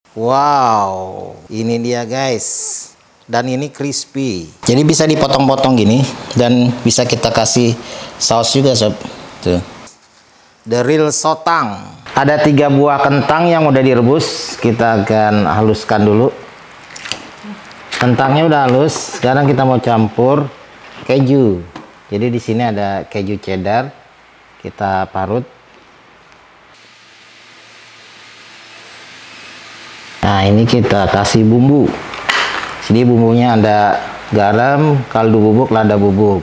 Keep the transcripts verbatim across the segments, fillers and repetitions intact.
Wow, ini dia guys. Dan ini crispy. Jadi bisa dipotong-potong gini dan bisa kita kasih saus juga sob. Tuh. The real sotang. Ada tiga buah kentang yang udah direbus. Kita akan haluskan dulu. Kentangnya udah halus. Sekarang kita mau campur keju. Jadi di sini ada keju cheddar. Kita parut. Nah, ini kita kasih bumbu. Jadi bumbunya ada garam, kaldu bubuk, lada bubuk.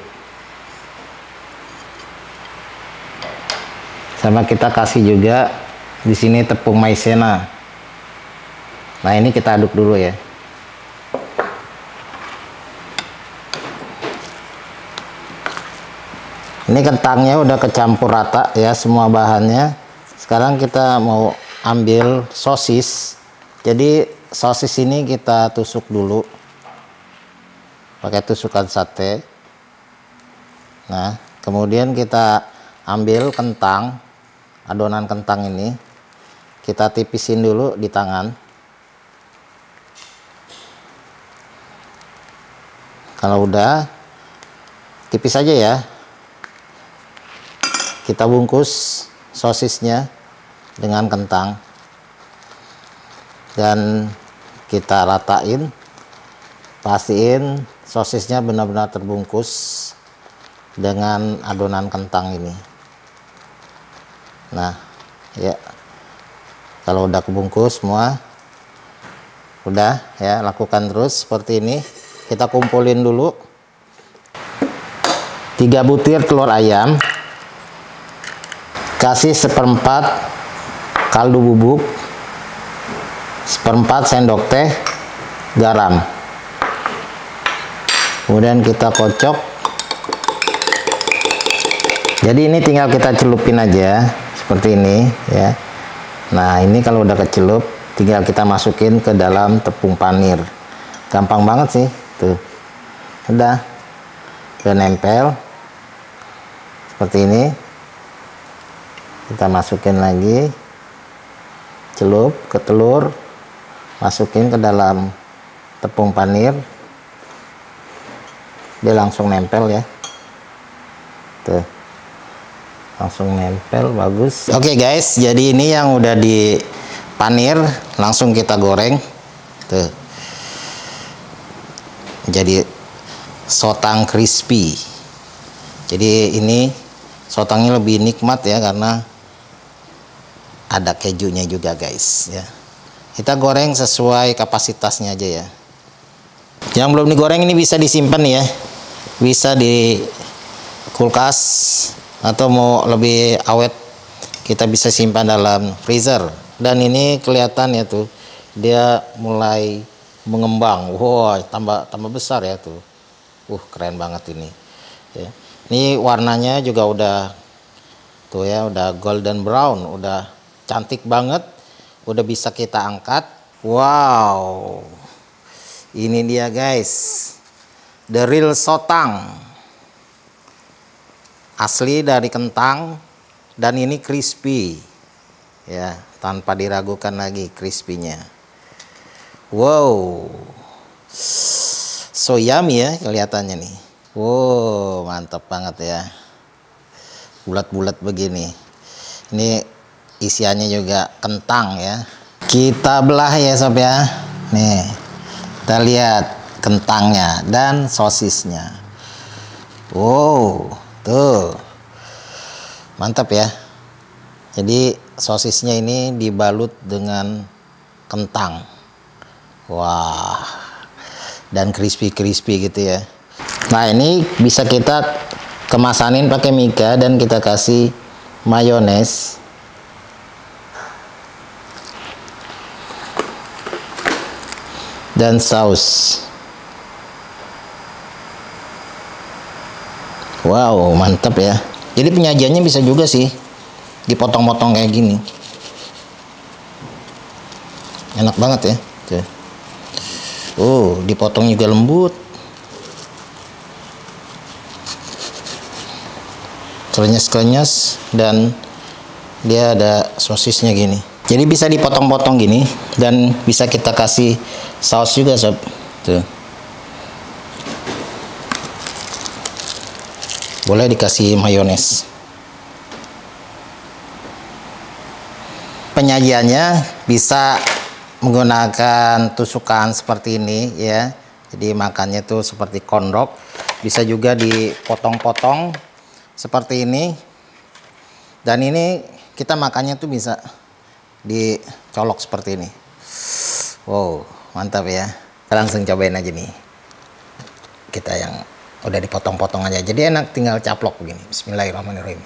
Sama kita kasih juga di sini tepung maizena. Nah, ini kita aduk dulu ya. Ini kentangnya udah kecampur rata ya semua bahannya. Sekarang kita mau ambil sosis. Jadi sosis ini kita tusuk dulu pakai tusukan sate. Nah, kemudian kita ambil kentang, adonan kentang ini kita tipisin dulu di tangan. Kalau udah tipis aja ya, kita bungkus sosisnya dengan kentang dan kita ratain, pastiin sosisnya benar-benar terbungkus dengan adonan kentang ini. Nah ya, kalau udah kebungkus semua, udah ya, lakukan terus seperti ini. Kita kumpulin dulu tiga butir telur ayam, kasih seperempat kaldu bubuk, seperempat sendok teh garam, kemudian kita kocok. Jadi ini tinggal kita celupin aja seperti ini ya. Nah, ini kalau udah kecelup tinggal kita masukin ke dalam tepung panir. Gampang banget sih tuh, udah udah nempel seperti ini. Kita masukin lagi, celup ke telur, masukin ke dalam tepung panir, dia langsung nempel ya. Tuh, langsung nempel, bagus. Oke okay guys, jadi ini yang udah di panir, langsung kita goreng. Tuh, jadi sotang crispy. Jadi ini sotangnya lebih nikmat ya karena ada kejunya juga guys ya. Kita goreng sesuai kapasitasnya aja ya. Yang belum digoreng ini bisa disimpan ya, bisa di kulkas, atau mau lebih awet kita bisa simpan dalam freezer. Dan ini kelihatan ya tuh, dia mulai mengembang. Wow, tambah tambah besar ya tuh. Uh, keren banget ini ya. Ini warnanya juga udah tuh ya, udah golden brown, udah cantik banget. Udah bisa kita angkat. Wow, ini dia guys, the real sotang, asli dari kentang, dan ini crispy ya, tanpa diragukan lagi crispy-nya. Wow, so yummy ya kelihatannya nih. Wow, mantap banget ya, bulat-bulat begini. Ini isiannya juga kentang ya. Kita belah ya sob ya. Nih, kita lihat kentangnya dan sosisnya. Wow, tuh mantap ya. Jadi sosisnya ini dibalut dengan kentang. Wah, dan crispy-crispy gitu ya. Nah, ini bisa kita kemasanin pakai mica dan kita kasih mayones. Dan saus. Wow, mantap ya. Jadi penyajiannya bisa juga sih dipotong-potong kayak gini. Enak banget ya. Tuh. Oh, dipotong juga lembut. Krenyes-krenyes dan dia ada sosisnya gini. Jadi bisa dipotong-potong gini dan bisa kita kasih saus juga sob. Tuh. Boleh dikasih mayones. Penyajiannya bisa menggunakan tusukan seperti ini ya. Jadi makannya tuh seperti kondok. Bisa juga dipotong-potong seperti ini. Dan ini kita makannya tuh bisa dicolok seperti ini. Wow, mantap ya. Kita langsung cobain aja nih. Kita yang udah dipotong-potong aja. Jadi enak, tinggal caplok begini. Bismillahirrahmanirrahim.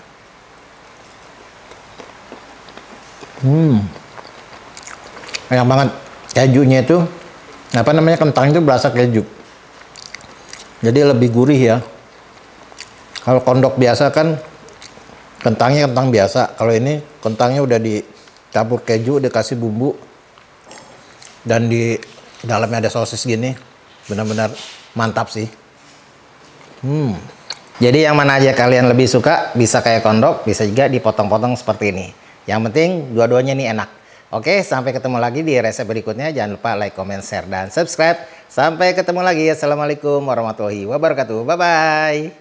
Hmm. Enak banget. Kejunya itu, apa namanya, kentang itu berasa keju. Jadi lebih gurih ya. Kalau kondok biasa kan kentangnya kentang biasa. Kalau ini kentangnya udah dicampur keju, dikasih bumbu, dan di dalamnya ada sosis gini. Benar-benar mantap sih. Hmm. Jadi yang mana aja kalian lebih suka, bisa kayak kondok, bisa juga dipotong-potong seperti ini. Yang penting dua-duanya ini enak. Oke, sampai ketemu lagi di resep berikutnya. Jangan lupa like, comment, share, dan subscribe. Sampai ketemu lagi. Assalamualaikum warahmatullahi wabarakatuh. Bye-bye.